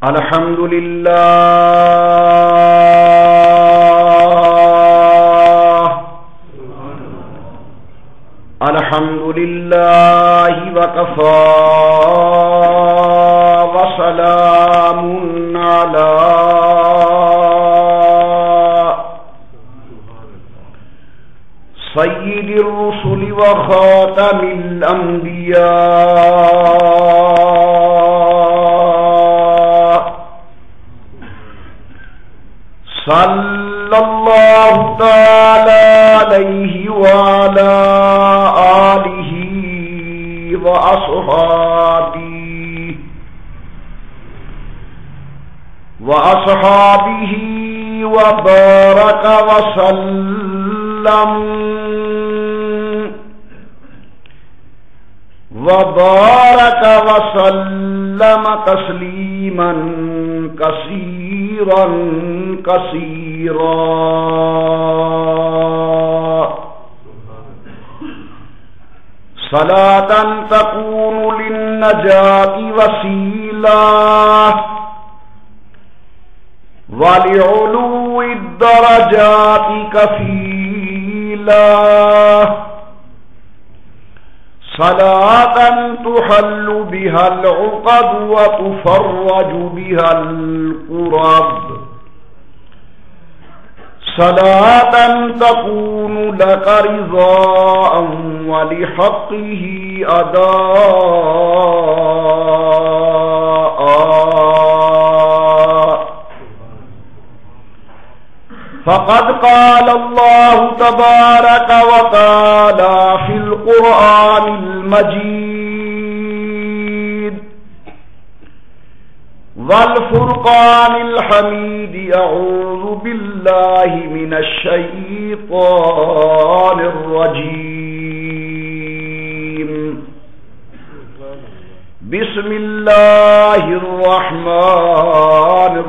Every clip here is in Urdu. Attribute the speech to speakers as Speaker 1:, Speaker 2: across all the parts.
Speaker 1: الحمد لله الحمد لله وكفى وسلام على سيد الرسل وخاتم الأنبياء صلى الله تعالى عليه وعلى آله وأصحابه وبارك وسلم تسليما كثيرا كثيرا. صلاة تكون للنجاة وسيلة ولعلو الدرجات كفيلة. صلاة تحل بها العقد وتفرج بها الكرب. صلاة تكون لك رضاء ولحقه أداء. فقد قال الله تبارك وتعالى في القرآن المجيد والفرقان الحميد: أعوذ بالله من الشيطان الرجيم. بسم الله الرحمن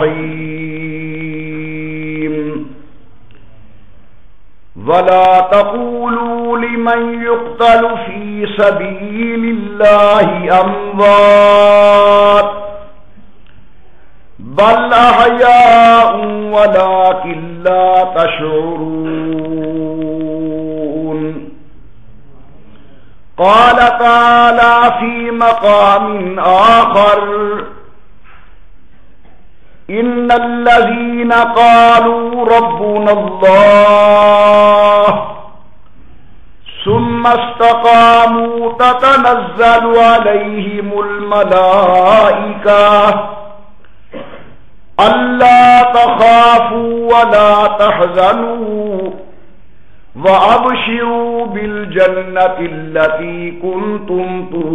Speaker 1: الرحيم. ولا تقولوا لمن يقتل في سبيل الله أموات بل أحياء ولكن لا تشعرون. قال تعالى في مقام آخر: إن الذين قالوا ربنا الله ثم استقاموا تتنزل عليهم الملائكة ألا تخافوا ولا تحزنوا وأبشروا بالجنة التي كنتم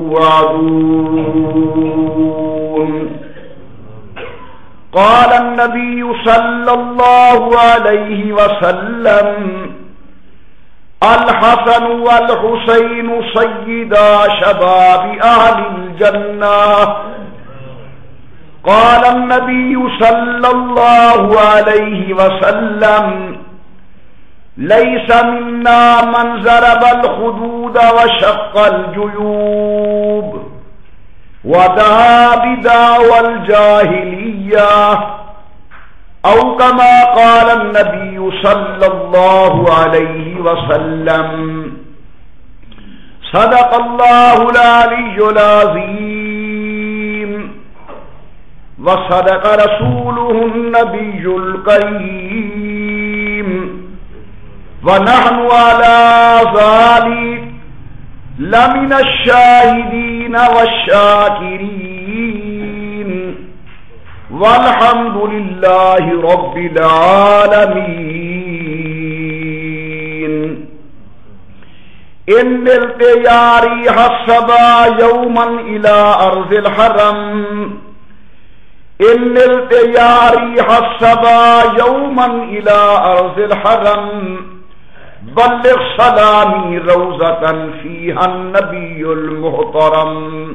Speaker 1: توعدون. قال النبي صلى الله عليه وسلم: الحسن والحسين سيدا شباب أهل الجنة. قال النبي صلى الله عليه وسلم: ليس منا من ضرب الخدود وشق الجيوب ودعا بدعوى الجاهلية، أو كما قال النبي صلى الله عليه وسلم. صدق الله العلي العظيم وصدق رسوله النبي الكريم، ونحن على ذلك لمن الشاهدين والشاكرين، والحمد لله رب العالمين. إن ملت يا ريح الصبا يوما إلى أرض الحرم، إن ملت يا ريح الصبا يوما إلى أرض الحرم، بلغ سلامي روزة فيها النبي المحترم.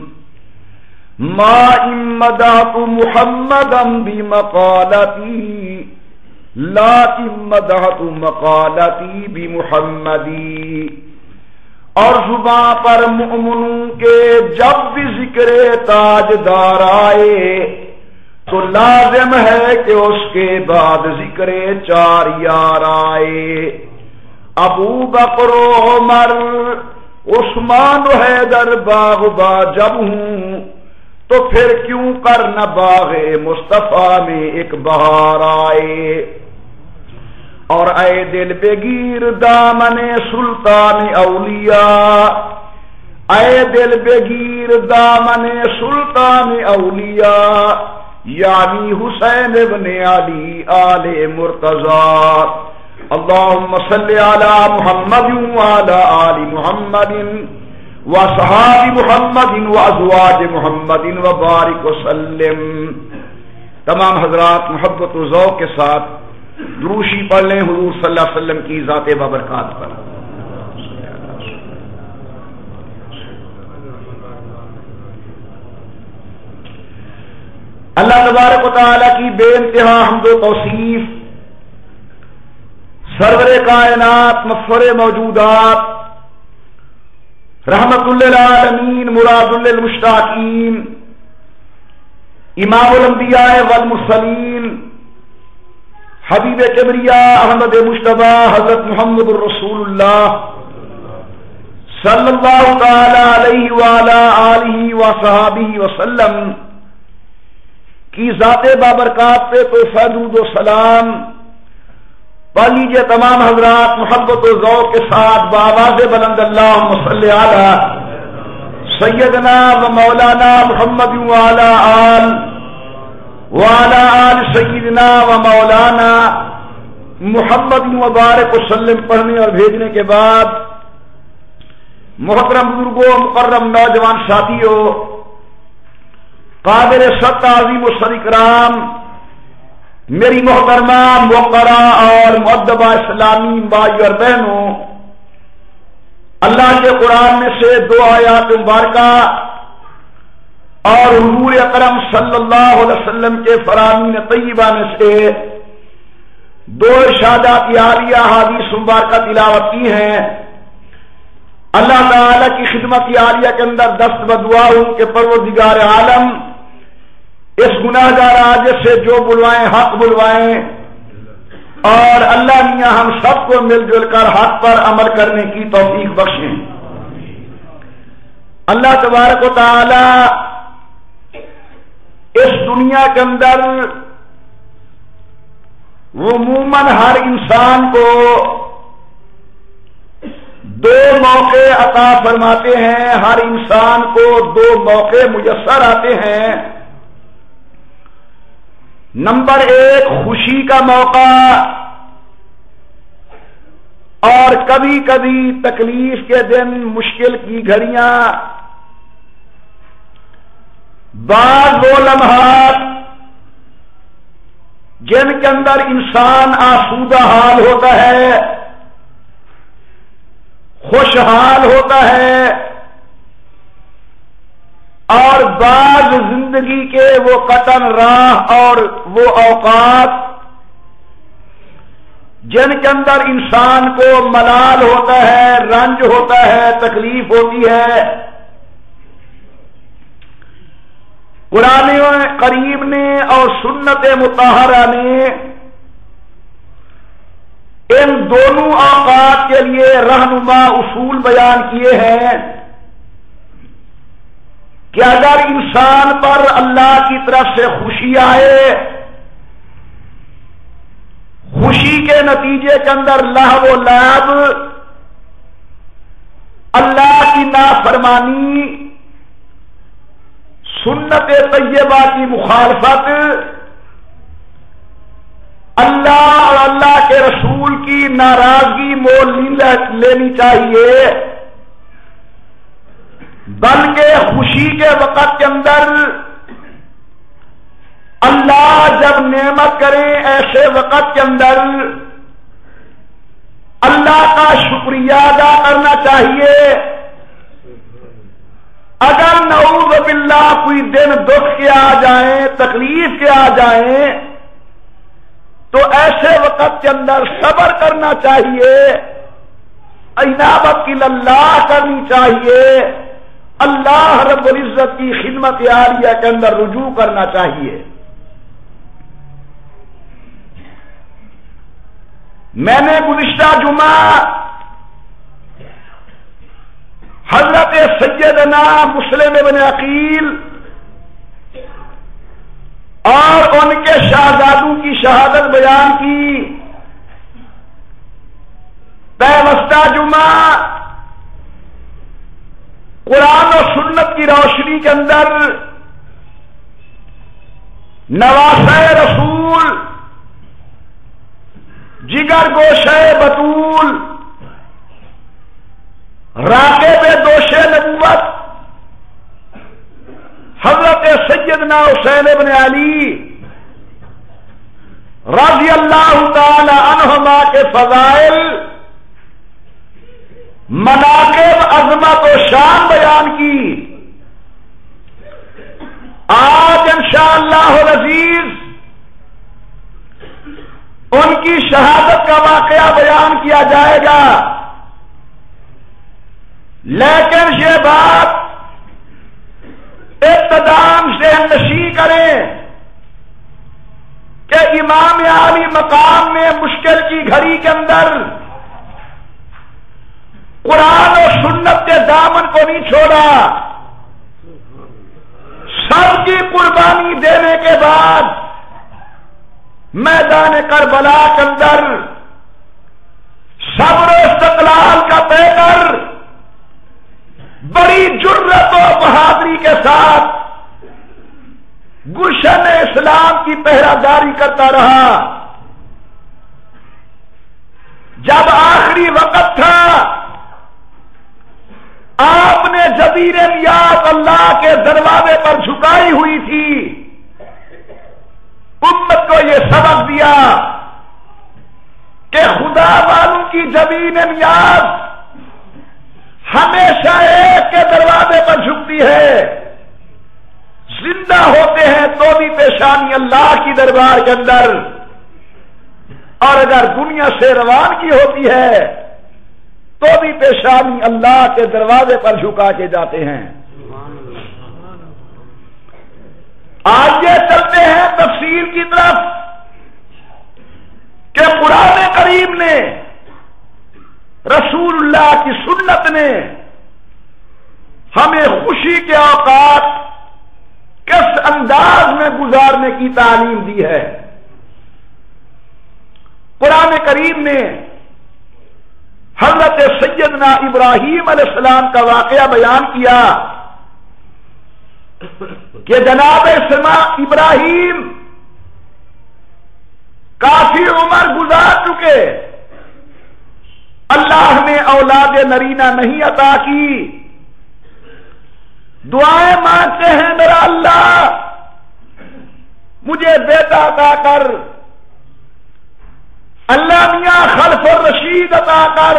Speaker 1: ما إن مدحت محمدا بمقالتي لكن مدحت مقالتي بمحمدی. اور زباں پر مومنوں کے جب بھی ذکر تاجدار آئے تو لازم ہے کہ اس کے بعد ذکر 4 یار آئے، ابو بکر و عمر عثمان و حیدر باغ با جب ہوں، تو پھر کیوں کر نہ باغ مصطفیٰ میں ایک بہار آئے۔ اور اے دل بگیر دامن سلطان اولیاء، اے دل بگیر دامن سلطان اولیاء، یعنی حسین ابن علی آل مرتضی، اللہم صلی علی محمد وعلی آل محمد واصحاب محمد وازواج محمد وبارک وسلم۔ تمام حضرات محبت و ذوق کے ساتھ دروشی پڑھ لیں حضور صلی اللہ علیہ وسلم کی ذات بابرکات پر۔ اللہ تبارک و تعالی کی بے انتہا حمد و توصیف، سرور کائنات مفخر موجودات، رحمت للعالمین مراد للمشتاقین، امام الانبیاء والمرسلین، حبیب کبریاء احمد مجتبی حضرت محمد الرسول اللہ صلی اللہ تعالی علیہ وعلی آلہ وصحابہ وسلم کی ذات بابرکات پہ تو درود و سلام پڑھ لیجیے تمام حضرات محبت و ذوق کے ساتھ بآواز بلند اللہم صلی علی سیدنا و مولانا محمد وعلی آل سیدنا و مولانا محمد مبارک وسلم پڑھنے اور بھیجنے کے بعد محترم بزرگوں، مکرم نوجوان ساتھیوں، قابل صد تعظیم و سر اکرام میری محترمہ موقرہ اور مؤدبہ اسلامی بھائیوں اور بہنوں، اللہ کے قرآن میں سے 2 آیات مبارکہ اور حضور اکرم صلی اللہ علیہ وسلم کے فرامین طیبہ میں سے 2 ارشادات عالیہ حدیث مبارکہ تلاوت کی ہیں۔ اللہ تعالی کی خدمت عالیہ کے اندر دست بدعا ہوں کہ پروردگار عالم اس گناہ گار عاجز سے جو بلوائیں حق بلوائیں، اور اللہ میاں ہم سب کو مل جل کر حق پر عمل کرنے کی توفیق بخشیں۔ اللہ تبارک و تعالی اس دنیا کے اندر عموماً ہر انسان کو 2 موقع عطا فرماتے ہیں، ہر انسان کو 2 موقع میسر آتے ہیں۔ نمبر 1 خوشی کا موقع، اور کبھی کبھی تکلیف کے دن، مشکل کی گھڑیاں، بعض وہ لمحات جن کے اندر انسان آسودہ حال ہوتا ہے، خوشحال ہوتا ہے، اور بعض زندگی کے وہ قطن راہ اور وہ اوقات جن کے اندر انسان کو ملال ہوتا ہے، رنج ہوتا ہے، تکلیف ہوتی ہے۔ قرآن کریم نے اور سنت مطہرہ نے ان دونوں اوقات کے لیے رہنما اصول بیان کیے ہیں کہ اگر انسان پر اللہ کی طرف سے خوشی آئے، خوشی کے نتیجے کے اندر لہو و لعب، اللہ کی نافرمانی، سنت طیبہ کی مخالفت، اللہ اور اللہ کے رسول کی ناراضگی مول لینی چاہیے، بلکہ خوشی کے وقت کے اندر اللہ جب نعمت کرے ایسے وقت کے اندر اللہ کا شکریہ ادا کرنا چاہیے۔ اگر نعوذ باللہ کوئی دن دکھ کے آ جائیں، تکلیف کے آ جائیں، تو ایسے وقت کے اندر صبر کرنا چاہیے، انابت اللہ کرنی چاہیے، اللہ رب العزت کی خدمت عالیہ کے اندر رجوع کرنا چاہیے۔ میں نے گزشتہ جمعہ حضرت سیدنا مسلم بن عقیل اور ان کے شہزادوں کی شہادت بیان کی. پیوستہ جمعہ قرآن و سنت کی روشنی کے اندر نواسہ رسول، جگر گوشہ بطول، راکب دوش نبوت حضرت سیدنا حسین بن علی رضی اللہ تعالی عنہما کے فضائل، مناقب، عظمت و شان بیان کی. آج انشاءاللہ العزیز ان کی شہادت کا واقعہ بیان کیا جائے گا. لیکن یہ بات ابتدام سے نشی کریں کہ امام عالی مقام نے مشکل کی گھڑی کے اندر قرآن و سنت کے دامن کو نہیں چھوڑا. سب کی قربانی دینے کے بعد میدان کربلا کے اندر صبر و استقلال کا پیکر بڑی جرت و بہادری کے ساتھ گلشن اسلام کی پہراداری کرتا رہا. جب آخری وقت تھا، آپ نے جبیر نیاز اللہ کے دروازے پر جھکائی ہوئی تھی. امت کو یہ سبق دیا کہ خدا والوں کی جبین نیاز ہمیشہ ایک کے دروازے پر جھکتی ہے. زندہ ہوتے ہیں تو بھی پیشانی اللہ کی دربار کے اندر، اور اگر دنیا سے روان کی ہوتی ہے تو بھی پیشانی اللہ کے دروازے پر جھکا کے جاتے ہیں. آئیے چلتے ہیں تفسیر کی طرف کہ قرآن کریم نے، رسول اللہ کی سنت نے ہمیں خوشی کے اوقات کس انداز میں گزارنے کی تعلیم دی ہے. قرآن کریم نے حضرت سیدنا ابراہیم علیہ السلام کا واقعہ بیان کیا کہ جناب ابراہیم کافی عمر گزار چکے، اللہ نے اولاد نرینہ نہیں عطا کی. دعائیں مانگتے ہیں میرا اللہ مجھے بیٹا عطا کر، اللہ میاں خلف الرشید عطا کر،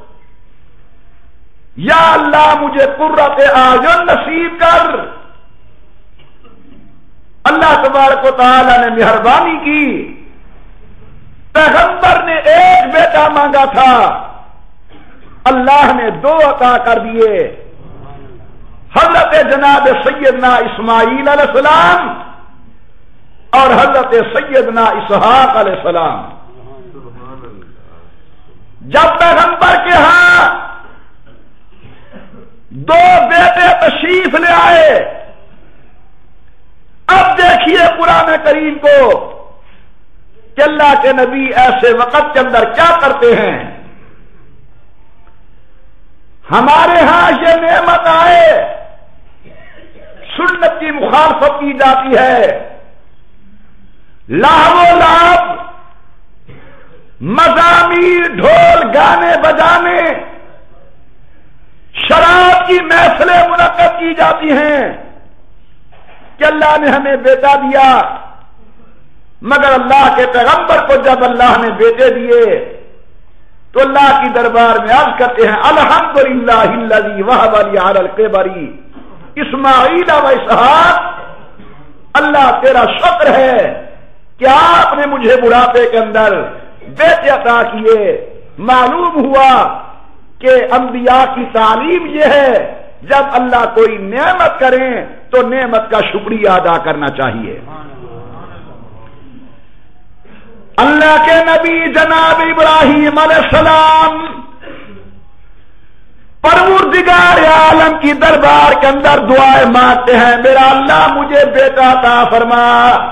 Speaker 1: یا اللہ مجھے قرۃ اعین نصیب کر. اللہ تبارک و تعالی نے مہربانی کی، پیغمبر نے ایک بیٹا مانگا تھا، اللہ نے 2 عطا کر دیے. حضرت جناب سیدنا اسماعیل علیہ السلام اور حضرت سیدنا اسحاق علیہ السلام. جب پیغمبر کے ہاں 2 بیٹے تشریف لے آئے، اب دیکھیے قرآن کریم کو کہ اللہ کے نبی ایسے وقت کے اندر کیا کرتے ہیں. ہمارے ہاں یہ نعمت آئے، سنت کی مخالفت کی جاتی ہے، لاو لاب مزامیر، ڈھول، گانے بجانے، شراب کی محفلیں منعقد کی جاتی ہیں کہ اللہ نے ہمیں بیٹا دیا. مگر اللہ کے پیغمبر کو جب اللہ نے بیٹے دیے تو اللہ کی دربار میں عرض کرتے ہیں الحمدللہ الذی وہب لی علی الکبر اسماعیل و اسحاق. اللہ تیرا شکر ہے کہ آپ نے مجھے بڑھاپے کے اندر بیٹے عطا کیے. معلوم ہوا کہ انبیاء کی تعلیم یہ ہے جب اللہ کوئی نعمت کریں تو نعمت کا شکریہ ادا کرنا چاہیے. اللہ کے نبی جناب ابراہیم علیہ السلام پروردگار عالم کی دربار کے اندر دعائیں مانگتے ہیں، میرا اللہ مجھے بیٹا عطا فرما،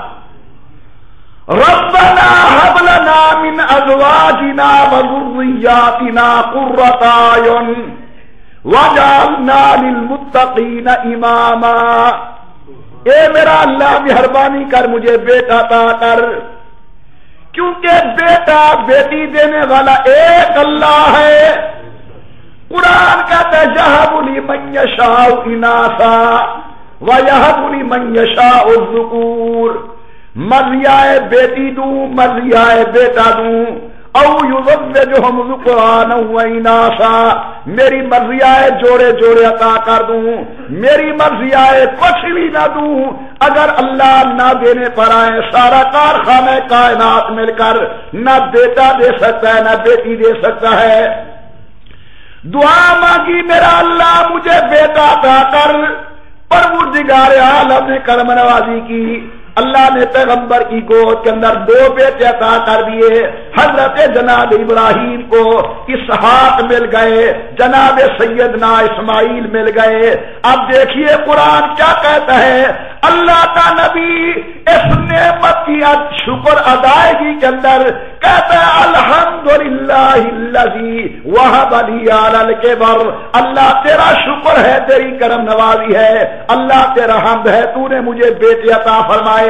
Speaker 1: ربنا هب لنا من ازواجنا وذرياتنا قرة اعين واجعلنا للمتقين اماما۔ اے میرا اللہ مہربانی کر مجھے بیٹا عطا کر، کیونکہ بیٹا بیٹی دینے والا ایک اللہ ہے۔ قرآن کہتا ہے یہب لمن یشاء اناثا ویہب لمن یشاء الذکور، مرضیائے بیٹی دوں مرضیائے بیٹا دوں، او یزوجہم ذکرانا و اناثا، میری مرضی آئے جوڑے جوڑے عطا کر دوں، میری مرضی آئے کچھ بھی نہ دوں۔ اگر اللہ نہ دینے پر آئے سارا کارخانہ کائنات مل کر نہ بیٹا دے سکتا ہے نہ بیٹی دے سکتا ہے۔ دعا مانگی میرا اللہ مجھے بیٹا عطا کر، پروردگار عالم نے کرم نوازی کی، اللہ نے پیغمبر کی گود کے اندر 2 بیٹے عطا کر دیے۔ حضرت جناب ابراہیم کو اسحاق مل گئے، جناب سیدنا اسماعیل مل گئے۔ اب دیکھیے قرآن کیا کہتا ہے، اللہ کا نبی اس نعمت کی شکر ادائیگی کے اندر کہتا ہے الحمدللہ الذی وہب لی علی الکبر، اللہ تیرا شکر ہے، تیری کرم نوازی ہے، اللہ تیرا حمد ہے، تو نے مجھے بیٹے عطا فرمائے۔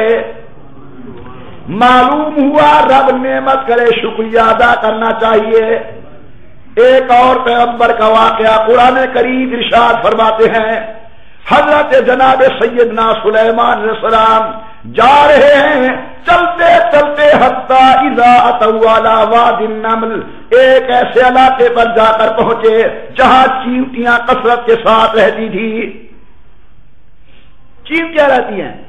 Speaker 1: معلوم ہوا رب نعمت کرے شکریہ ادا کرنا چاہیے۔ ایک اور پیغمبر کا واقعہ قرآن کریم ارشاد فرماتے ہیں، حضرت جناب سیدنا سلیمان علیہ السلام جا رہے ہیں، چلتے چلتے حتی اذا اتوا علی وادی النمل، ایک ایسے علاقے پر جا کر پہنچے جہاں چیونٹیاں کثرت کے ساتھ رہتی تھی۔ چیونٹیاں رہتی ہیں۔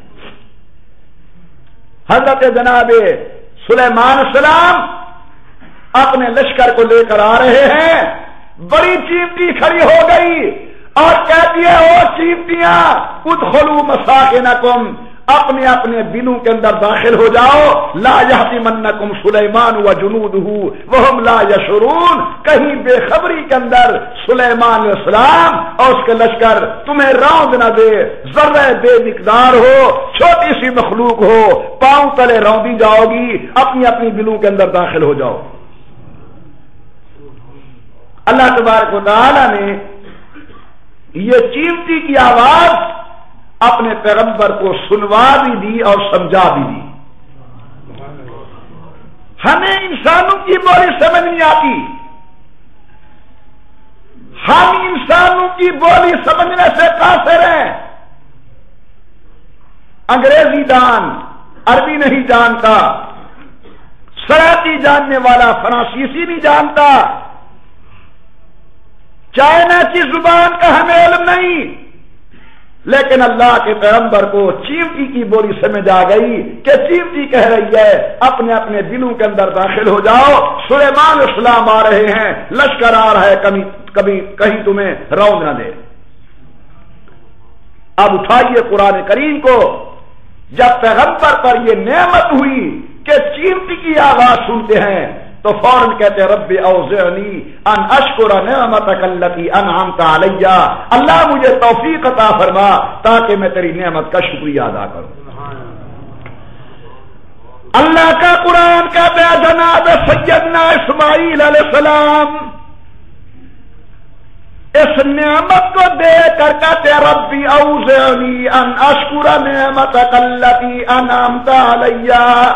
Speaker 1: حضرت جناب سلیمان السلام اپنے لشکر کو لے کر آ رہے ہیں، بڑی چیونٹی کھڑی ہو گئی اور کہتی ہے او چیونٹیاں ادخلوا مساکنکم، اپنے اپنے بلوں کے اندر داخل ہو جاؤ، لا یحطمنکم سلیمان وجنودہ وہم لا یشعرون، کہیں بے خبری کے اندر سلیمان علیہ السلام اور اس کے لشکر تمہیں روند نہ دے، ذرہ بے مقدار ہو، چھوٹی سی مخلوق ہو، پاؤں تلے روندی جاؤ گی، اپنی اپنی بلوں کے اندر داخل ہو جاؤ۔ اللہ تبارک و تعالی نے یہ چیونٹی کی آواز اپنے پیغمبر کو سنوا بھی دی اور سمجھا بھی دی۔ ہمیں انسانوں کی بولی سمجھ نہیں آتی، ہم انسانوں کی بولی سمجھنے سے قاصر ہیں۔ انگریزی دان عربی نہیں جانتا، سراتی جاننے والا فرانسیسی نہیں جانتا، چائنا کی زبان کا ہمیں علم نہیں، لیکن اللہ کے پیغمبر کو چیونٹی کی بولی سمجھ آ گئی کہ چیونٹی کہہ رہی ہے اپنے اپنے دلوں کے اندر داخل ہو جاؤ، سلیمان علیہ السلام آ رہے ہیں، لشکر آ رہا ہے، کبھی کہیں تمہیں روند نہ دے۔ اب اٹھائیے قرآن کریم کو، جب پیغمبر پر یہ نعمت ہوئی کہ چیونٹی کی آواز سنتے ہیں تو فوراً کہتے رب اوزعنی ان اشکر نعمتک التی انعمت علی، اللہ مجھے توفیق عطا فرما تاکہ میں تیری نعمت کا شکریہ ادا کروں۔ اللہ کا قرآن کہتا ہے جناب سیدنا اسماعیل علیہ السلام اس نعمت کو دے کر کہتے ربی اوزعنی ان اشکر نعمتک التی انعمت علی،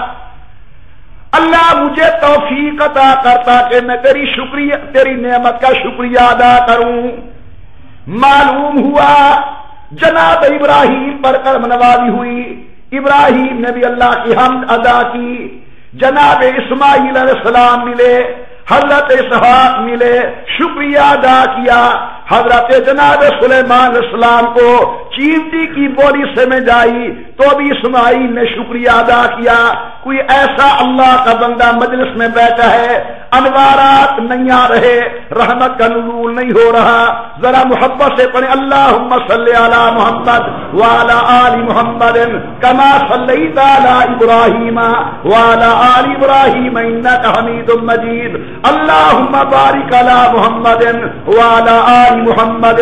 Speaker 1: اللہ مجھے توفیق عطا کرتا کہ میں تیری نعمت کا شکریہ ادا کروں۔ معلوم ہوا جناب ابراہیم پر کرم نوازی ہوئی، ابراہیم نے بھی اللہ کی حمد ادا کی، جناب اسماعیل علیہ السلام ملے، حضرت اسحاق ملے، شکریہ ادا کیا، حضرت جناب سلیمان علیہ السلام کو چینٹی کی بولی سے میں جائی تو بھی اسماعیل نے شکریہ ادا کیا. کوئی ایسا اللہ کا بندہ مجلس میں بیٹھا ہے, انوارات نہیں آ رہے, رحمت کا نزول نہیں ہو رہا, ذرا محبت سے پڑھیں اللہم صلی علی محمد وعلی آل محمد کما صلیت علی ابراہیم وعلی آل ابراہیم انک حمید مجید. اللہم بارک علی محمد وعلی آل محمد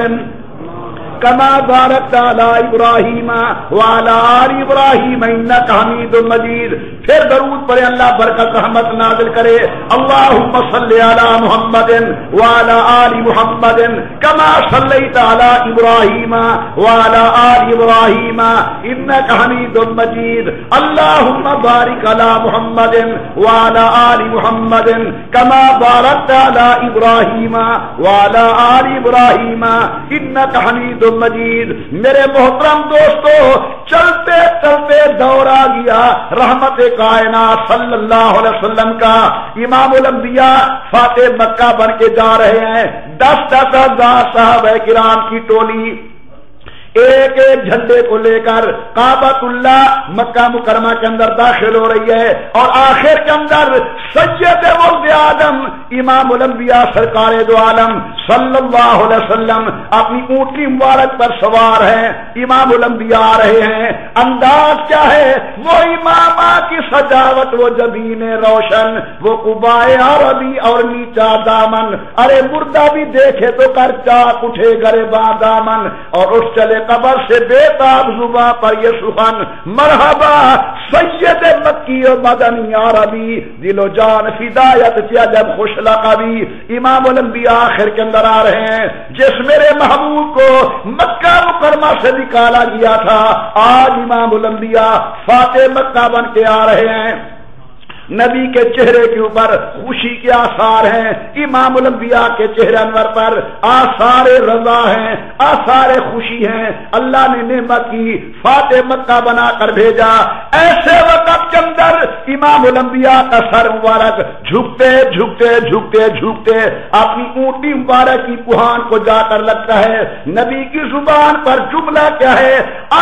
Speaker 1: کما بارکت علی ابراہیم وعلی آل ابراہیم انک حمید مجید. پھر درود پڑھیں اللہ برکت رحمت نازل کرے. اللہم صلی علی محمد وعلی آل محمد کما صلیت علی ابراہیم وعلی آل ابراہیم انک حمید مجید. اللہم بارک علی محمد وعلی آل محمد کما بارکت علی ابراہیم وعلی آل ابراہیم انک حمید مجید. میرے محترم دوستو, چلتے چلتے دور آ گیا رحمت کائنات صلی اللہ علیہ وسلم کا. امام الانبیاء فاتح مکہ بن کے جا رہے ہیں. 10,000 صحابہ کرام کی ٹولی ایک ایک جھنڈے کو لے کر کعبۃ اللہ مکہ مکرمہ کے اندر داخل ہو رہی ہے, اور آخر کے اندر سید ولد آدم امام الانبیاء سرکار دو عالم صلی اللہ علیہ وسلم اپنی اونٹنی مبارک پر سوار ہیں. امام الانبیاء آ رہے ہیں. انداز کیا ہے؟ وہ امامہ کی سجاوٹ, وہ جبین روشن, وہ قبائے عربی اور نیچا دامن. ارے مردہ بھی دیکھے تو کر چاک اٹھے گریباں دامن, اور اٹھ چلے قبر سے بے تاب زباں پر یہ سخن مرحبا سید مکی و مدنی عربی دل و جان فدایت کیا جب خوش لقبی. امام الانبیاء آخر کے اندر آ رہے ہیں. جس میرے محبوب کو مکہ مکرمہ سے نکالا گیا تھا, آج امام الانبیاء فاتح مکہ بن کے آ رہے ہیں. نبی کے چہرے کے اوپر خوشی کے آثار ہیں. امام الانبیاء کے چہرے انور پر آثار رضا ہیں, آثار خوشی ہیں. اللہ نے نعمت کی فاتح مکہ بنا کر بھیجا. ایسے وقت کے اندر امام الانبیاء کا سر مبارک جھکتے جھکتے جھکتے جھکتے اپنی اونٹی مبارک کی کوہان کو جا کر لگتا ہے. نبی کی زبان پر جملہ کیا ہے؟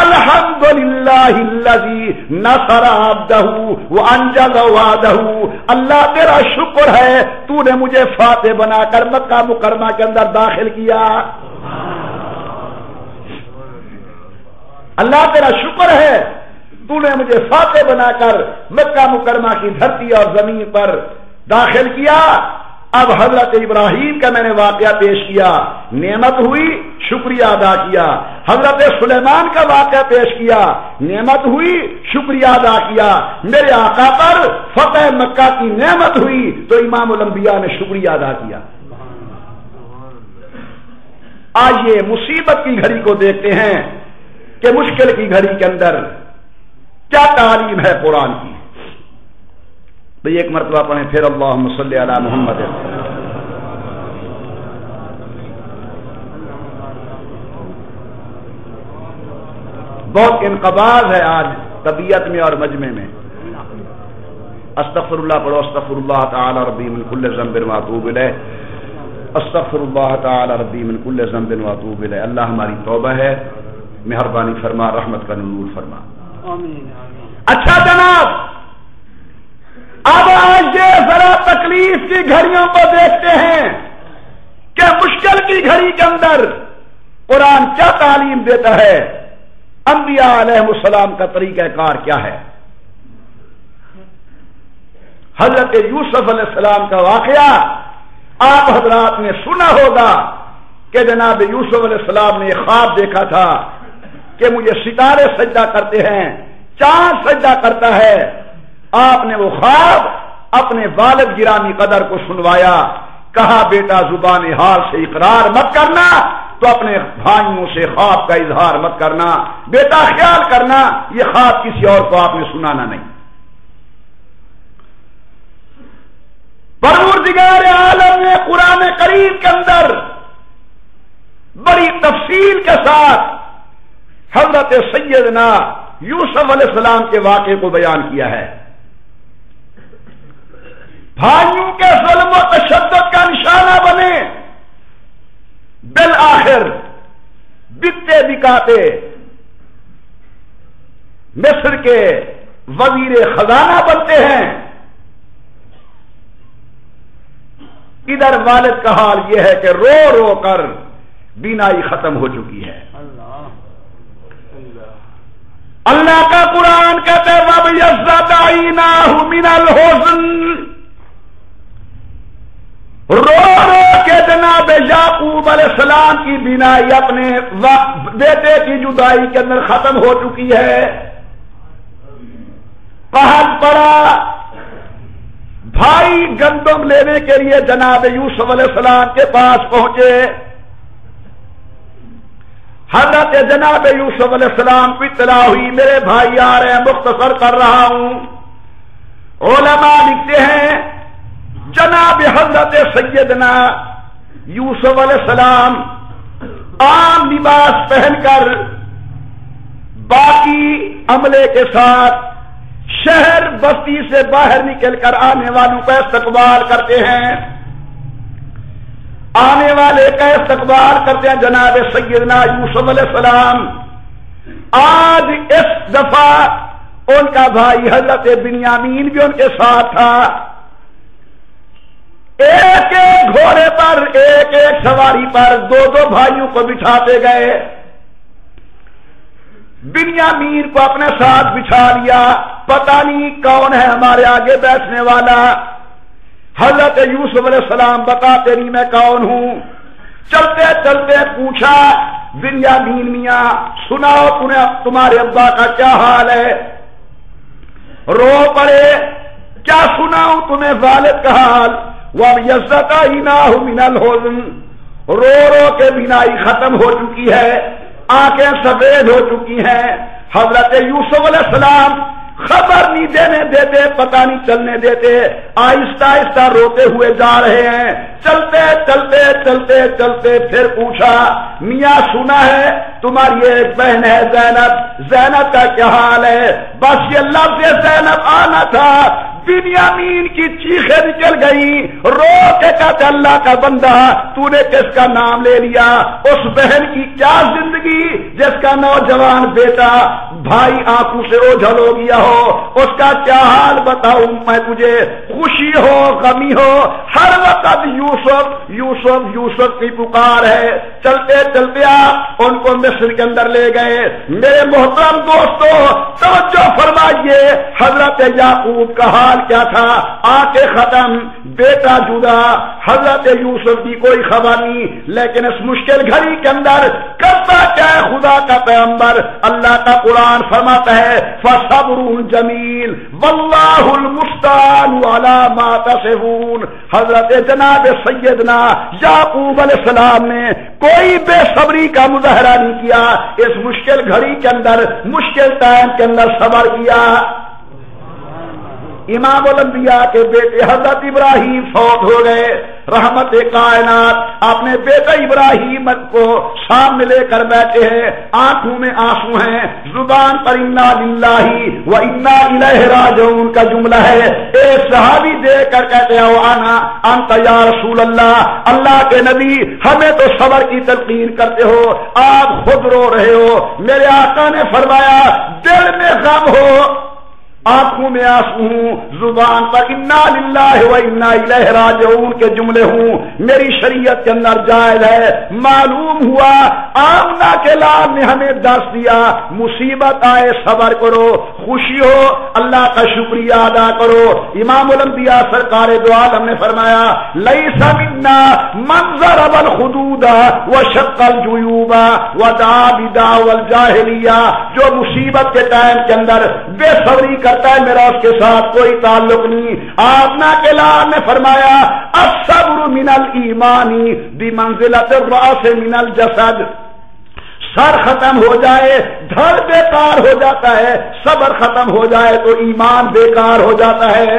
Speaker 1: الحمدللہ الذی نصر عبدہ وانجز وعدہ. اللہ تیرا شکر ہے تو نے مجھے فاتح بنا کر مکہ مکرمہ کے اندر داخل کیا. اللہ تیرا شکر ہے تو نے مجھے فاتح بنا کر مکہ مکرمہ کی دھرتی اور زمین پر داخل کیا. اب حضرت ابراہیم کا میں نے واقعہ پیش کیا, نعمت ہوئی شکریہ ادا کیا. حضرت سلیمان کا واقعہ پیش کیا, نعمت ہوئی شکریہ ادا کیا. میرے آقا پر فتح مکہ کی نعمت ہوئی تو امام الانبیاء نے شکریہ ادا کیا. آئیے مصیبت کی گھڑی کو دیکھتے ہیں کہ مشکل کی گھڑی کے اندر کیا تعلیم ہے قرآن کی. بھئی ایک مرتبہ پڑھیں پھر اللہم صلی علی محمد. بہت انقباض ہے آج طبیعت میں اور مجمع میں. استغفر اللہ پڑھو. استغفر اللہ تعالی ربی من کل ذنب واتوب الیہ. استغفر اللہ تعالی ربی من کل ذنب واتوب الیہ. اللہ ہماری توبہ ہے, مہربانی فرما, رحمت کا نزول فرما. اچھا جناب, اب آج یہ ذرا تکلیف کی گھڑیوں کو دیکھتے ہیں کہ مشکل کی گھڑی کے اندر قرآن کیا تعلیم دیتا ہے. انبیاء علیہ السلام کا طریقہ کار کیا ہے. حضرت یوسف علیہ السلام کا واقعہ آپ حضرات نے سنا ہوگا کہ جناب یوسف علیہ السلام نے ایک خواب دیکھا تھا کہ مجھے ستارے سجدہ کرتے ہیں, چاند سجدہ کرتا ہے. آپ نے وہ خواب اپنے والد گرامی قدر کو سنوایا. کہا بیٹا زبان حال سے اقرار مت کرنا, تو اپنے بھائیوں سے خواب کا اظہار مت کرنا. بیٹا خیال کرنا یہ خواب کسی اور کو آپ نے سنانا نہیں. پروردگار عالم نے قرآن کریم کے اندر بڑی تفصیل کے ساتھ حضرت سیدنا یوسف علیہ السلام کے واقعے کو بیان کیا ہے. بھائیوں کے ظلم و تشدد کا نشانہ بنے, بالآخر بکتے بکاتے مصر کے وزیر خزانہ بنتے ہیں. ادھر والد کا حال یہ ہے کہ رو رو کر بینائی ختم ہو چکی ہے. اللہ کا قرآن کہتا ہے رب یزداد عیناہ من الحزن. رو رو کے جناب یعقوب علیہ السلام کی بینائی اپنے بیٹے کی جدائی کے اندر ختم ہو چکی ہے. پہاڑ پڑا بھائی گندم لینے کے لیے جناب یوسف علیہ السلام کے پاس پہنچے. حضرت جناب یوسف علیہ السلام کو اطلاع ہوئی میرے بھائی آ رہے ہیں, مختصر کر رہا ہوں. علماء لکھتے ہیں جناب حضرت سیدنا یوسف علیہ السلام عام لباس پہن کر باقی عملے کے ساتھ شہر بستی سے باہر نکل کر آنے والوں کا استقبال کرتے ہیں. آنے والے کا استقبال کرتے ہیں جناب سیدنا یوسف علیہ السلام. آج اس دفعہ ان کا بھائی حضرت بنیامین بھی ان کے ساتھ تھا. ایک ایک گھوڑے پر ایک ایک سواری پر دو دو بھائیوں کو بٹھاتے گئے. بنیامین کو اپنے ساتھ بچھا لیا. پتہ نہیں کون ہے ہمارے آگے بیٹھنے والا. حضرت یوسف علیہ السلام بتاتے نہیں میں کون ہوں. چلتے چلتے پوچھا بنیامین میاں سناؤ تمہارے ابا کا کیا حال ہے. رو پڑے کیا سناؤں تمہیں والد کا حال. وَيَزَّتَ عَيْنَاهُ مِنَ الْحُزْنِ. رو رو کے بینائی ختم ہو چکی ہے, آنکھیں سفید ہو چکی ہیں. حضرت یوسف علیہ السلام خبر نہیں دینے دیتے, پتہ نہیں چلنے دیتے, آہستہ آہستہ روتے ہوئے جا رہے ہیں. چلتے چلتے چلتے چلتے پھر پوچھا میاں سنا ہے تمہاری ایک بہن ہے زینب, زینب کا کیا حال ہے. بس یہ لفظ زینب آنا تھا. بنیامین کی چیخیں نکل گئی. رو کے کہتے اللہ کا بندہ تو نے کس کا نام لے لیا. اس بہن کی کیا زندگی جس کا نوجوان بیٹا بھائی آنکھوں سے اوجھل ہو گیا ہو, اس کا کیا حال بتاؤں میں تجھے. خوشی ہو غمی ہو ہر وقت یوسف یوسف یوسف کی پکار ہے. چلتے چلتے آپ ان کو مصر کے اندر لے گئے. میرے محترم دوستو توجہ فرمائیے حضرت یعقوب کا حال کیا تھا. آنکھیں ختم, بیٹا جدا, حضرت یوسف کی کوئی خبر نہیں. لیکن اس مشکل گھڑی کے اندر کرتا کیا ہے خدا کا پیغمبر. اللہ کا قرآن فرماتا ہے فصبر جمیل واللہ المستعان علی ما تصفون. حضرت جناب سیدنا یعقوب علیہ السلام نے کوئی بے صبری کا مظاہرہ نہیں کیا. اس مشکل گھڑی کے اندر مشکل ٹائم کے اندر صبر کیا. امام الانبیاء کے بیٹے حضرت ابراہیم فوت ہو گئے. رحمت کائنات اپنے بیٹے ابراہیم کو سامنے لے کر بیٹھے ہیں. آنکھوں میں آنسو ہیں, زبان پر انا للہ و انا الیہ راجعون کا جملہ ہے. ایک صحابی دیکھ کر کہتے ہیں وانا انت یا رسول اللہ, اللہ کے نبی ہمیں تو صبر کی تلقین کرتے ہو, آپ خود رو رہے ہو. میرے آقا نے فرمایا دل میں غم ہو آنکھوں میں آنسو ہوں, زبان پر انا للہ و انا الیہ راجعون کے جملے ہوں. میری شریعت کے اندر جائز ہے. معلوم ہوا آمنہ کے لال نے ہمیں درس دیا مصیبت آئے صبر کرو, خوشی ہو اللہ کا شکریہ ادا کرو. امام الانبیاء سرکار دو عالم نے فرمایا لیس منا من ضرب الخدود وشق الجیوب ودعا بدعوى الجاہلیہ. جو مصیبت کے ٹائم کے اندر بے صبری کرتا ہے میرا اس کے ساتھ کوئی تعلق نہیں. آپنا کے لال نے فرمایا الصبر من الایمان بمنزلۃ الراس من الجسد. سر ختم ہو جائے دھڑ بیکار ہو جاتا ہے, صبر ختم ہو جائے تو ایمان بیکار ہو جاتا ہے.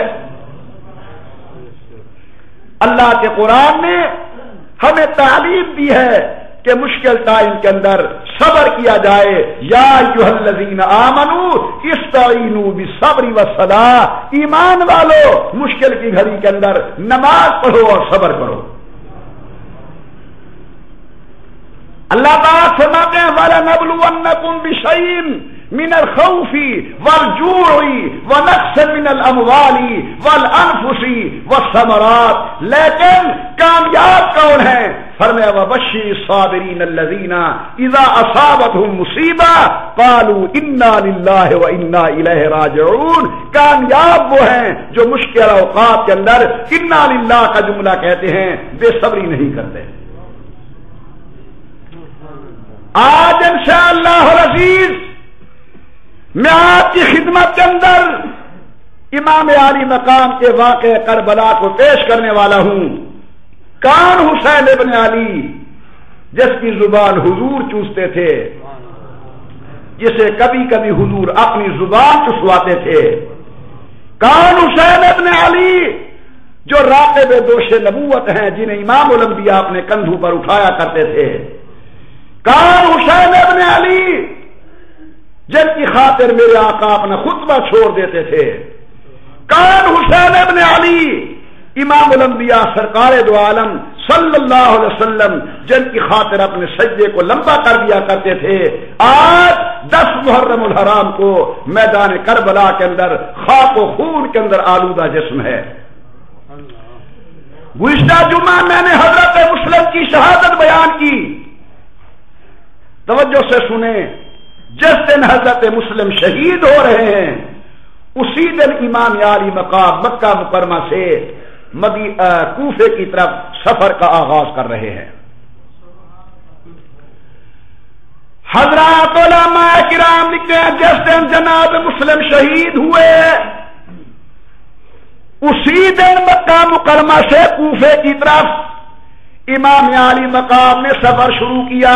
Speaker 1: اللہ کے قرآن نے ہمیں تعلیم دی ہے کہ مشکل ٹائم کے اندر صبر کیا جائے. یا ایھا الذین آمنوا استعینوا بالصبر والصلاۃ. ایمان والو مشکل کی گھڑی کے اندر نماز پڑھو اور صبر کرو. اللہ تعالیٰ فرماتے ہیں وَلَنَبْلُوَنَّكُمْ بِشَيْءٍ من الخوف والجوع ونقص من الاموال والانفس والثمرات، لیکن کامیاب کون ہیں؟ فرمایا وبشر الصابرین الذین اذا اصابتهم مصیبہ قالوا انا للہ وانا الیہ راجعون، کامیاب وہ ہیں جو مشکل اوقات کے اندر انا للہ کا جملہ کہتے ہیں، بے صبری نہیں کرتے۔ آج انشاءاللہ العزیز میں آپ کی خدمت کے اندر امام عالی مقام کے واقع کربلا کو پیش کرنے والا ہوں۔ کون حسین ابن علی جس کی زبان حضور چوستے تھے، جسے کبھی کبھی حضور اپنی زبان چسواتے تھے؟ کون حسین ابن علی جو راقب دوش نبوت ہیں، جنہیں امام الانبیاء اپنے کندھوں پر اٹھایا کرتے تھے؟ کون حسین ابن علی جن کی خاطر میرے آقا اپنا خطبہ چھوڑ دیتے تھے؟ کون حسین ابن علی امام الانبیاء سرکار دو عالم صلی اللہ علیہ وسلم جن کی خاطر اپنے سجدے کو لمبا کر دیا کرتے تھے؟ آج 10 محرم الحرام کو میدان کربلا کے اندر خاک و خون کے اندر آلودہ جسم ہے۔ گزشتہ جمعہ میں نے حضرت مسلم کی شہادت بیان کی، توجہ سے سنیں۔ جس دن حضرت مسلم شہید ہو رہے ہیں اسی دن امام عالی مقام مکہ مکرمہ سے کوفے کی طرف سفر کا آغاز کر رہے ہیں۔ حضرات علماء کرام لکھتے ہیں جس دن جناب مسلم شہید ہوئے اسی دن مکہ مکرمہ سے کوفے کی طرف امام عالی مقام نے سفر شروع کیا۔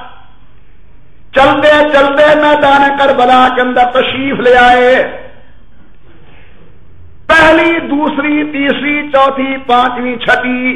Speaker 1: چلتے چلتے میدان کربلا کے اندر تشریف لے آئے۔ پہلی، دوسری، تیسری، چوتھی، پانچویں، چھٹی،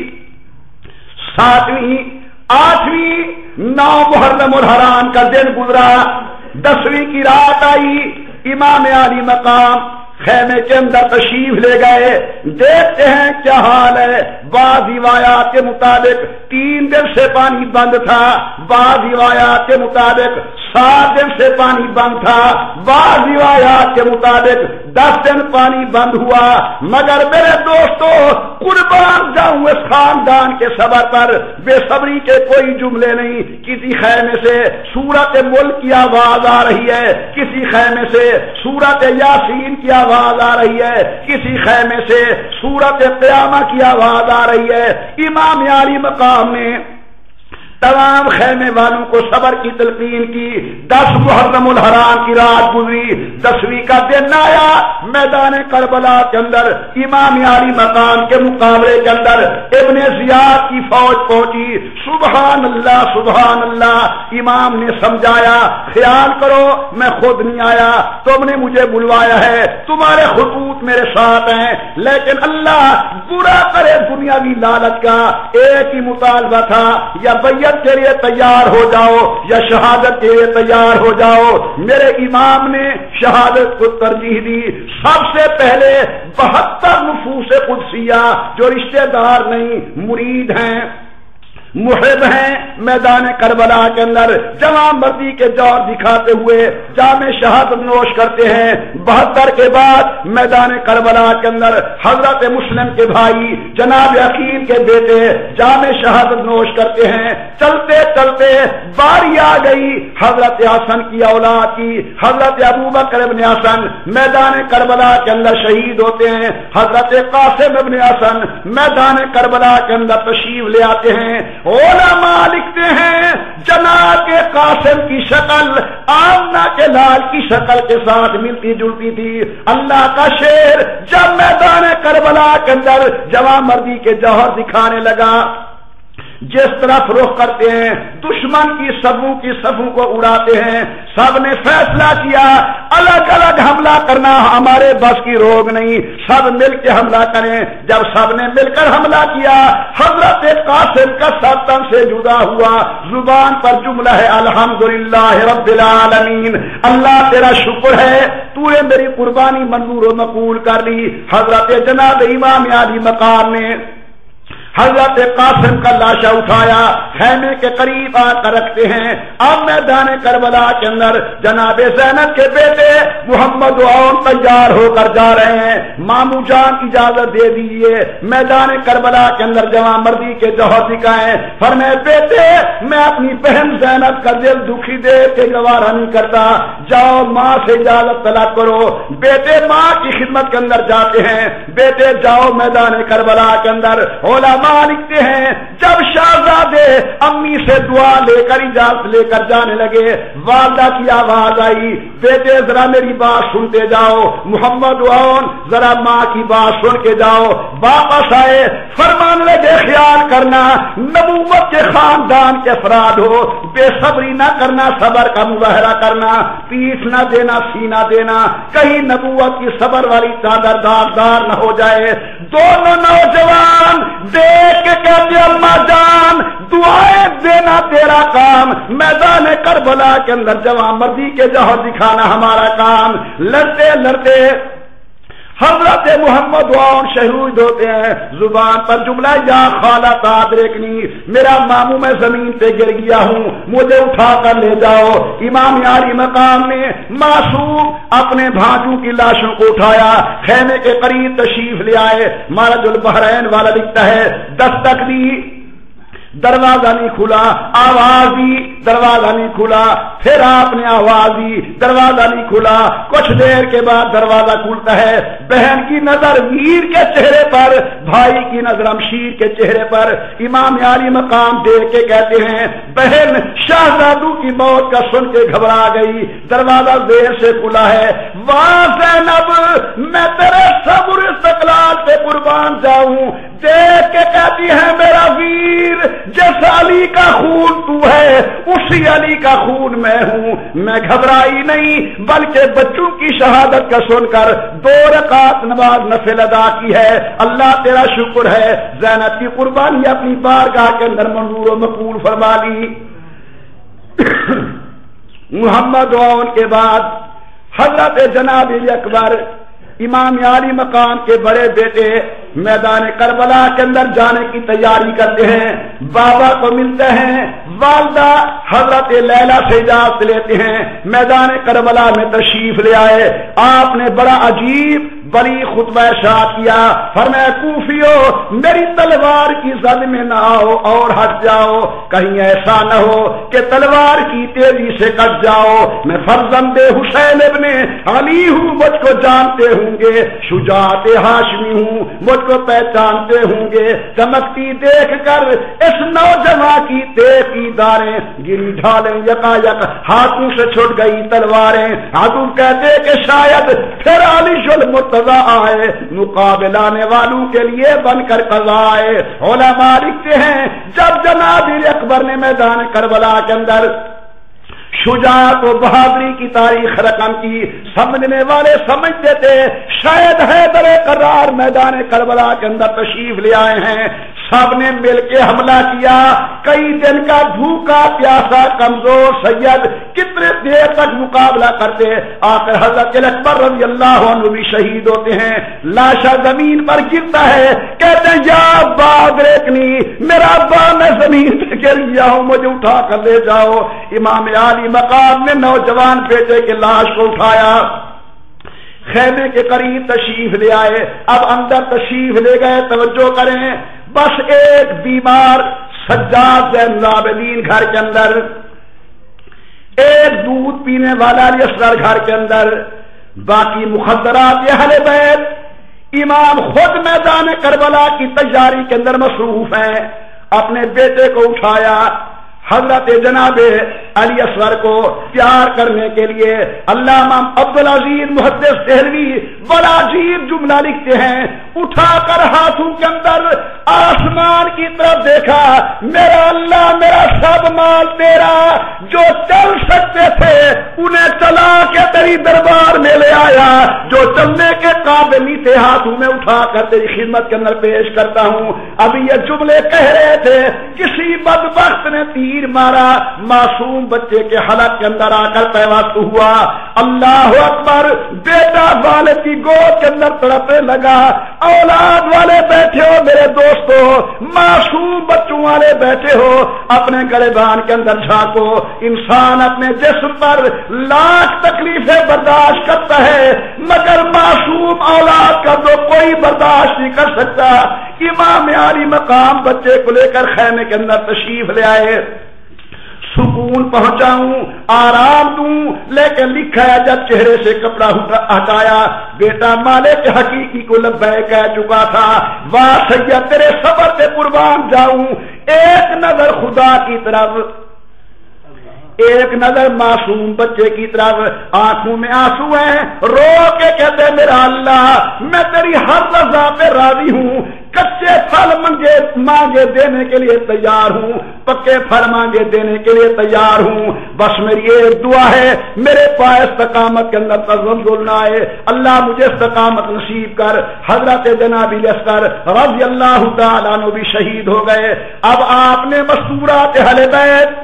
Speaker 1: ساتویں، آٹھویں، 9 محرم الحرام کا دن گزرا، 10ویں کی رات آئی، امام عالی مقام خیمے کے اندر تشریف لے گئے۔ دیکھتے ہیں کیا حال ہے۔ بعض روایات کے مطابق 3 دن سے پانی بند تھا، بعض روایات کے مطابق 7 دن سے پانی بند تھا، بعض روایات کے مطابق 10 دن پانی بند ہوا۔ مگر میرے دوستو، قربان جاؤں اس خاندان کے صبر پر، بے صبری کے کوئی جملے نہیں۔ کسی خیمے سے سورت ملک کی آواز آ رہی ہے، کسی خیمے سے سورت یاسین کی آواز آ رہی ہے، کسی خیمے سے سورت قیامہ کی آواز آ رہی ہے۔ امام عالی مقام نے تمام خیمے والوں کو صبر کی تلقین کی۔ 10 محرم الحرام کی رات گزری، 10ویں کا دن آیا۔ میدان کربلا کے اندر امام عالی مقام کے مقابلے کے اندر ابن زیاد کی فوج پہنچی۔ سبحان اللہ سبحان اللہ۔ امام نے سمجھایا خیال کرو میں خود نہیں آیا، تم نے مجھے بلوایا ہے، تمہارے خطوط میرے ساتھ ہیں، لیکن اللہ برا کرے دنیاوی لالچ کا ایک ہی مطالبہ تھا، یا بیعت کے لیے تیار ہو جاؤ یا شہادت کے لیے تیار ہو جاؤ۔ میرے امام نے شہادت کو ترجیح دی۔ سب سے پہلے 72 نفوس قدسیہ جو رشتہ دار نہیں، مرید ہیں، محب ہیں، میدان کربلا کے اندر جوان مردی کے جوہر دکھاتے ہوئے جام شہادت نوش کرتے ہیں۔ 72 کے بعد میدان کربلا کے اندر حضرت مسلم کے بھائی جناب عقیل کے بیٹے جام شہادت نوش کرتے ہیں۔ چلتے چلتے باری آ گئی حضرت حسن کی اولاد کی، حضرت ابوبکر ابن حسن میدان کربلا کے اندر شہید ہوتے ہیں۔ حضرت قاسم ابن حسن میدان کربلا کے اندر تشریف لے آتے ہیں۔ علماء لکھتے ہیں جناب کے قاسم کی شکل آمنہ کے لال کی شکل کے ساتھ ملتی جلتی تھی۔ اللہ کا شیر جب میدان کربلا کے اندر جوان مردی کے جوہر دکھانے لگا، جس طرف رخ کرتے ہیں دشمن کی صفوں کو اڑاتے ہیں۔ سب نے فیصلہ کیا الگ الگ حملہ کرنا ہمارے بس کی روگ نہیں، سب مل کے حملہ کریں۔ جب سب نے مل کر حملہ کیا، حضرت قاسم کا سر تن سے جدا ہوا، زبان پر جملہ ہے الحمدللہ رب العالمین، اللہ تیرا شکر ہے تو نے میری قربانی منظور و مقبول کر لی۔ حضرت جناب امام عالی مقام نے حضرت قاسم کا لاشا اٹھایا خیمے کے قریب آ کر رکھتے ہیں. اب میدان کربلا کے اندر جناب زینب کے بیٹے محمد عون تیار ہو کر جا رہے ہیں. مامو جان اجازت دے دیجیے میدان کربلا کے اندر جوان مردی کے جوہر دکھائیں. فرمائے بیٹے میں اپنی بہن زینب کا دل دکھی دے کے گوارا نہیں کرتا, جاؤ ماں سے اجازت طلب کرو. بیٹے ماں کی خدمت کے اندر جاتے ہیں. بیٹے جاؤ میدان کربلا کے اندر. علماء لکھتے ہیں جب شہزادے امی سے دعا لے کر اجازت لے کر جانے لگے, والدہ کی آواز آئی بیٹے ذرا میری بات سنتے جاؤ, محمد عون ذرا ماں کی بات سن کے جاؤ. واپس آئے فرمان لگے خیال کرنا نبوت کے خاندان کے افراد ہو, بے صبری نہ کرنا, صبر کا مظاہرہ کرنا, پیٹھ نہ دینا سینہ دینا, کہیں نبوت کی صبر والی چادر داغدار نہ ہو جائے. دونوں نوجوان دیکھ کے کہتے اماں جان دعائیں دینا تیرا کام, میدان کربلا کے اندر جوان مردی کے جوہر دکھانا ہمارا کام. لڑتے لڑتے حضرت محمد عون شہید ہوتے ہیں. زبان پر جملہ یا خالہ تادرکنی, میرا ماموں میں زمین پہ گر گیا ہوں, مجھے اٹھا کر لے جاؤ. امام عالی مقام نے معصوم اپنے بھانجوں کی لاشوں کو اٹھایا, خیمے کے قریب تشریف لے آئے. مرج البحرین والا لکھتا ہے دستک دی, دروازہ نہیں کھلا, آواز دی, دروازہ نہیں کھلا, پھر آپ نے آواز دی, دروازہ نہیں کھلا. کچھ دیر کے بعد دروازہ کھلتا ہے. بہن کی نظر ویر کے چہرے پر, بھائی کی نظر امشیر کے چہرے پر. امام عالی مقام دیکھ کے کہتے ہیں بہن شہزادو کی موت کا سن کے گھبرا گئی, دروازہ دیر سے کھلا ہے. واہ زینب میں تیرے صبر استقلال پہ قربان جاؤں. دیکھ کے کہتی ہے میرا ویر جس علی کا خون تو ہے اسی علی کا خون میں ہوں. میں گھبرائی نہیں بلکہ بچوں کی شہادت کا سن کر 2 رکعت نماز نفل ادا کی ہے. اللہ تیرا شکر ہے زینب کی قربانی اپنی بارگاہ کے اندر منظور و مقبول فرما لی. محمد عون کے بعد حضرت جناب اکبر امام عالی مقام کے بڑے بیٹے میدان کربلا کے اندر جانے کی تیاری کرتے ہیں. بابا کو ملتے ہیں, والدہ حضرت لیلا سے اجازت لیتے ہیں, میدان کربلا میں تشریف لے آئے. آپ نے بڑا عجیب بڑی خطبہ ارشاد کیا. فرمایا کوفیو میری تلوار کی زد میں نہ آؤ اور ہٹ جاؤ, کہیں ایسا نہ ہو کہ تلوار کی تیزی سے کٹ جاؤ. میں فرزند حسین ابن علی ہوں, مجھ کو جانتے ہوں گے, شجاعت ہاشمی ہوں, مجھ کو پہچانتے ہوں گے. چمکتی دیکھ کر اس نوجوان کی تیزی داریں گری ڈھالیں یکا یک ہاتھوں سے چھوٹ گئی تلواریں. حضور کہتے کہ شاید پھر علی المرتضی آئے, مقابلانے والوں کے لیے بن کر قضا آئے. علماء لکھتے ہیں جب جناب اکبر نے میدان کربلا کے اندر شجاعت و بہادری کی تاریخ رقم کی, سمجھنے والے سمجھتے تھے شاید حیدر قرار میدان کربلا کے اندر تشریف لے آئے ہیں. سب نے مل کے حملہ کیا. کئی دن کا بھوکا پیاسا کمزور سید کتنے دیر تک مقابلہ کرتے, آخر حضرت اکبر رضی اللہ عنہ بھی شہید ہوتے ہیں. لاشا زمین پر گرتا ہے, کہتے ہیں یا بادرکنی میرا ابا میں زمین پہ گر گیا ہوں, مجھے اٹھا کر لے جاؤ. امام عالی مقام نے نوجوان بیٹے کی لاش کو اٹھایا, خیمے کے قریب تشریف لے آئے. اب اندر تشریف لے گئے, توجہ کریں, بس ایک بیمار سجاد زین العابدین گھر کے اندر, ایک دودھ پینے والا علی اصغر گھر کے اندر, باقی مخدرات اہل بیت. امام خود میدان کربلا کی تیاری کے اندر مصروف ہیں. اپنے بیٹے کو اٹھایا, حضرت جناب علی اصغر کو پیار کرنے کے لیے علامہ عبدالعزیز محدث دہلوی بڑا عجیب جملہ لکھتے ہیں. اٹھا کر ہاتھوں کے اندر آسمان کی طرف دیکھا, میرا اللہ میرا سب مال تیرا, جو چل سکتے تھے انہیں چلا کے تیری دربار میں لے آیا, جو چلنے کے قابل نہیں تھے ہاتھوں میں اٹھا کر تیری خدمت کے اندر پیش کرتا ہوں. ابھی یہ جملے کہہ رہے تھے, کسی بدبخت نے تیر مارا, معصوم بچے کے حلق کے اندر آ کر پیوست ہوا. اللہ اکبر, بیٹا والد کی گود کے اندر تڑپنے لگا. اولاد والے بیٹھے ہو میرے دوستو، معصوم بچوں والے بیٹھے ہو، اپنے گریبان کے اندر جھانکو۔ انسان اپنے جسم پر لاکھ تکلیفیں برداشت کرتا ہے مگر معصوم اولاد کا تو کوئی برداشت نہیں کر سکتا۔ امام عالی مقام بچے کو لے کر خیمے کے اندر تشریف لے آئے، سکون پہنچاؤں، آرام دوں، لیکن لکھا ہے جب چہرے سے کپڑا ہٹایا بیٹا مالک حقیقی کو لبیک کہہ چکا تھا، واہ سید تیرے صبر پہ قربان جاؤں، ایک نظر خدا کی طرف، ایک نظر معصوم بچے کی طرف، آنکھوں میں آنسو ہیں، رو کے کہتے میرا اللہ میں تیری ہر رضا پہ راضی ہوں، کچے پھل مانگے دینے کے لیے تیار ہوں، پکے پھل مانگے دینے کے لیے تیار ہوں، بس میری ایک دعا ہے میرے پاس استقامت کے اندر تزلزل نہ آئے، اللہ مجھے استقامت نصیب کر۔ حضرت جناب لشکر رضی اللہ تعالیٰ عنہ بھی شہید ہو گئے۔ اب آپ نے مستورات اہل بیت،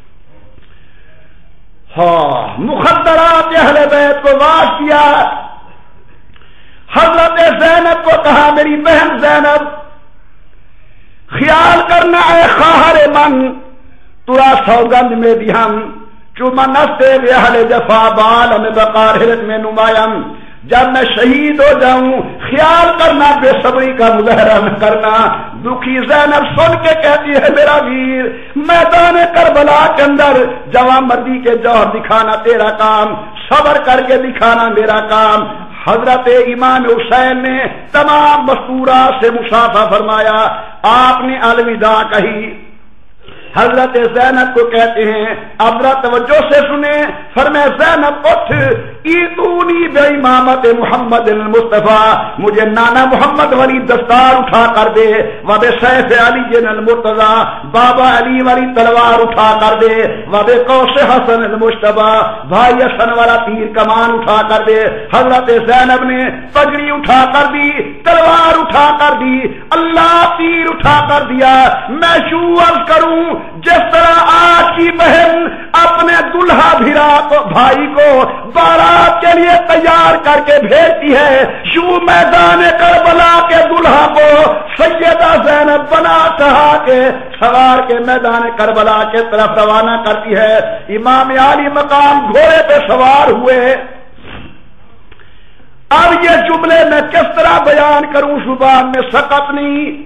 Speaker 1: مخدرات اہل بیت کو واش کیا۔ حضرت زینب کو کہا میری بہن زینب خیال کرنا اے خواہر من، ترا سوگند میں بھی ہم چمن نستے اہل جفا بال میں بقارحت میں نمایم، جب میں شہید ہو جاؤں خیال کرنا بے صبری کا مظاہرہ نہ کرنا۔ دکھی زینب سن کے کہتی ہے میرا ویر میدان کربلا کے اندر جوان مردی کے جوہر دکھانا تیرا کام، صبر کر کے دکھانا میرا کام۔ حضرت امام حسین نے تمام مستورات سے مصافحہ فرمایا، آپ نے الوداع کہی۔ حضرت زینب کو کہتے ہیں اب توجہ سے سنیں، فرمایا زینب اٹھ، ایتونی بے امامت محمد المصطفیٰ، مجھے نانا محمد والی دستار اٹھا کر دے، وبے سیف علی جن المرتضیٰ، بابا علی والی تلوار اٹھا کر دے، وبے قوس حسن المجتبیٰ، بھائی حسن والا تیر کمان اٹھا کر دے۔ حضرت زینب نے پگڑی اٹھا کر دی، تلوار اٹھا کر دی، اللہ تیر اٹھا کر دیا۔ میں شو عرض کروں جس طرح آج کی بہن اپنے دلہا بھیرا کو بھائی کو بارات کے لیے تیار کر کے بھیجتی ہے، یوں میدان کربلا کے دلہا کو سیدہ زینب بنا چڑھا کے سوار کے میدان کربلا کے طرف روانہ کرتی ہے۔ امام عالی مقام گھوڑے پہ سوار ہوئے۔ اب یہ جملے میں کس طرح بیان کروں زبان میں سقط نہیں۔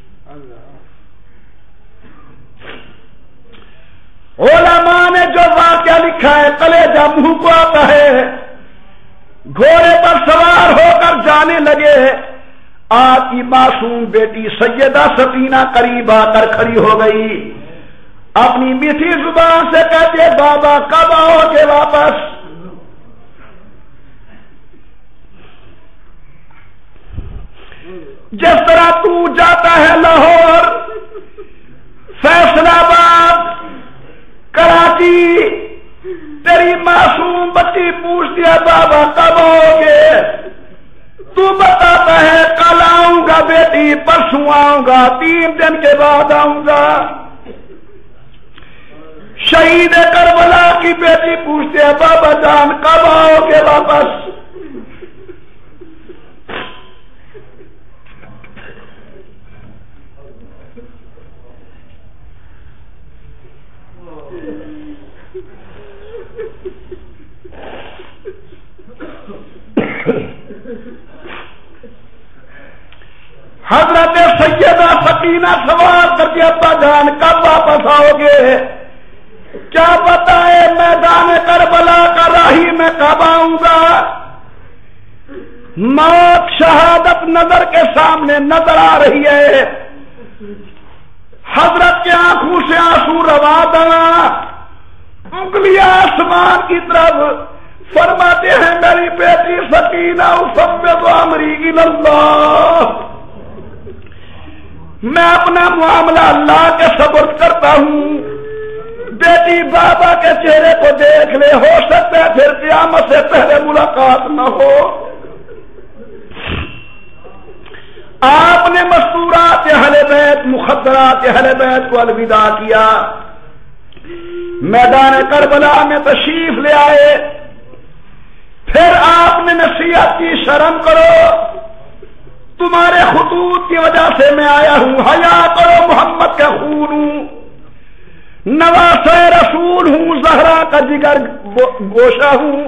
Speaker 1: علماء نے جو واقعہ لکھا ہے کلیجہ منہ کو آتا ہے، گھوڑے پر سوار ہو کر جانے لگے، آپ کی معصوم بیٹی سیدہ سکینہ قریب آ کر کھڑی ہو گئی، اپنی میٹھی زبان سے کہتے بابا کب آؤ گے واپس؟ جس طرح تو جاتا ہے لاہور، فیصلہ آباد، کراچی، تیری معصوم بچی پوچھتی ہے بابا کب آؤ گے؟ تو بتاتا ہے کل آؤں گا بیٹی، پرسوں آؤں گا، 3 دن کے بعد آؤں گا۔ شہید کربلا کی بیٹی پوچھتے ہے بابا جان کب آؤ گے واپس؟ حضرت سیدہ سکینہ سوال کرتی ابا جان کب واپس آؤ گے؟ کیا بتائے میدان کربلا کا راہی میں کب آؤں گا؟ موت شہادت نظر کے سامنے نظر آ رہی ہے، حضرت کی آنکھوں سے آنسو روا دوا، انگلیاں آسمان کی طرف، فرماتے ہیں میری بیٹی سکینہ افوض امری الی اللہ، میں اپنا معاملہ اللہ کے سپرد کرتا ہوں۔ بیٹی بابا کے چہرے کو دیکھ لے، ہو سکتا ہے پھر قیامت سے پہلے ملاقات نہ ہو۔ آپ نے مستورات اہل بیت، مخدرات اہل بیت کو الوداع کیا، میدان کربلا میں تشریف لے آئے، پھر آپ نے نصیحت کی شرم کرو، تمہارے خطوط کی وجہ سے میں آیا ہوں، حیا کرو، محمد کا خون ہوں، نواسہ رسول ہوں، زہرا کا جگر گوشہ ہوں،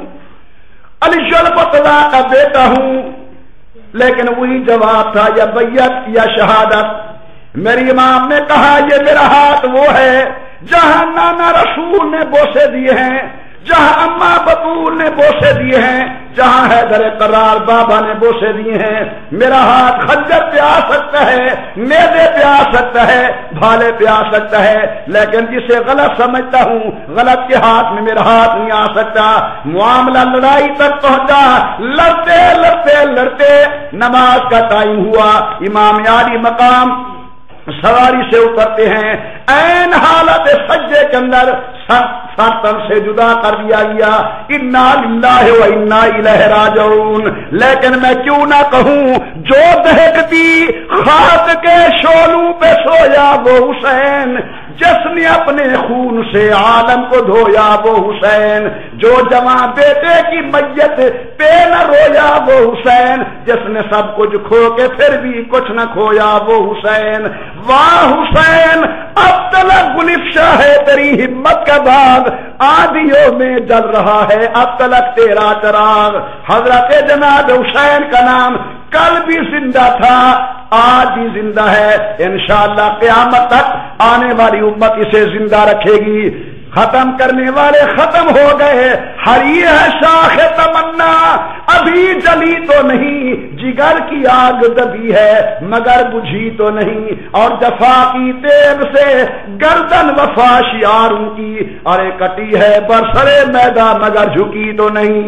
Speaker 1: علی البطلا کا بیٹا ہوں۔ لیکن وہی جواب تھا، یا بیعت یا شہادت۔ میری امام نے کہا یہ میرا ہاتھ وہ ہے جہاں نانا رسول نے بوسے دیے ہیں، جہاں اماں بطول نے بوسے دیے ہیں، جہاں حیدر قرار بابا نے بوسے دیے ہیں۔ میرا ہاتھ خنجر پہ آ سکتا ہے، میدے پہ آ سکتا ہے، بھالے پہ آ سکتا ہے، لیکن جسے غلط سمجھتا ہوں غلط کے ہاتھ میں میرا ہاتھ نہیں آ سکتا۔ معاملہ لڑائی تک پہنچا، لڑتے لڑتے لڑتے نماز کا ٹائم ہوا، امام عالی مقام سواری سے اترتے ہیں، عین حالت سجدے کے اندر سر تن سے جدا کر دیا گیا، انا للہ و انا الیہ راجعون۔ لیکن میں کیوں نہ کہوں، جو دہکتی خاک کے شعلوں پہ سویا وہ حسین، جس نے اپنے خون سے عالم کو دھویا وہ حسین، جو جوان بیٹے کی میت پہ نہ رویا وہ حسین، جس نے سب کچھ کھو کے پھر بھی کچھ نہ کھویا وہ حسین۔ واہ حسین، اب تلک گلفشا ہے تیری ہمت کا باغ، آدھیوں میں جل رہا ہے اب تلک تیرا چراغ۔ حضرت جناب حسین کا نام کل بھی زندہ تھا، آج بھی زندہ ہے، انشاءاللہ قیامت تک آنے والی امت اسے زندہ رکھے گی۔ ختم کرنے والے ختم ہو گئے، ہری ہے شاخ تمنا ابھی جلی تو نہیں، جگر کی آگ دبی ہے مگر بجھی تو نہیں، اور جفا کی تیغ سے گردن وفا شیاروں کی، ارے کٹی ہے برسرے میدان مگر جھکی تو نہیں۔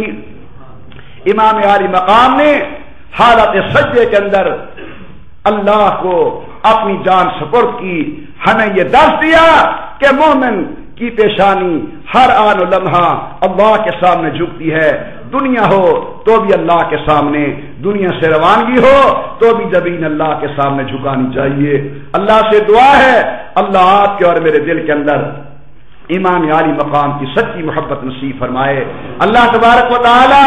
Speaker 1: امام عالی مقام نے حالت سجدے کے اندر اللہ کو اپنی جان سپرد کی، ہمیں یہ درس دیا کہ مومن کی پیشانی ہر آن و لمحہ اللہ کے سامنے جھکتی ہے، دنیا ہو تو بھی اللہ کے سامنے، دنیا سے روانگی ہو تو بھی زمین اللہ کے سامنے جھکانی چاہیے۔ اللہ سے دعا ہے اللہ آپ کے اور میرے دل کے اندر امام عالی مقام کی سچی محبت نصیب فرمائے۔ اللہ تبارک و تعالی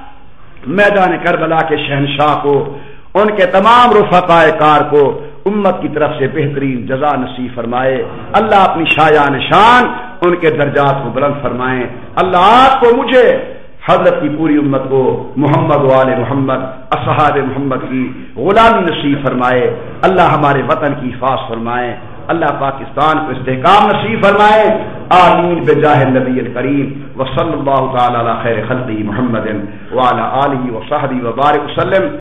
Speaker 1: میدان کربلا کے شہنشاہ کو، ان کے تمام رفقائے کار کو امت کی طرف سے بہترین جزا نصیب فرمائے۔ اللہ اپنی شایان شان ان کے درجات کو بلند فرمائے۔ اللہ آپ کو، مجھے، حضرت کی پوری امت کو محمد و آل محمد اصحاب محمد کی غلامی نصیب فرمائے۔ اللہ ہمارے وطن کی حفاظت فرمائے، اللہ پاکستان کو استحکام نصیب فرمائے، آمین بجاہ النبی الکریم وصلی اللہ تعالی علی خیر خلقہ محمد وعلی آلہ وصحبہ وبارک وسلم۔